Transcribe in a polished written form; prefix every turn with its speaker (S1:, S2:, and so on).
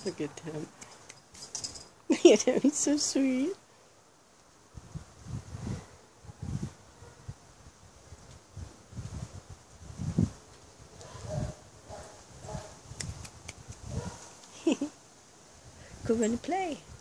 S1: Look at him. Look at him, he's so sweet. Go run and play.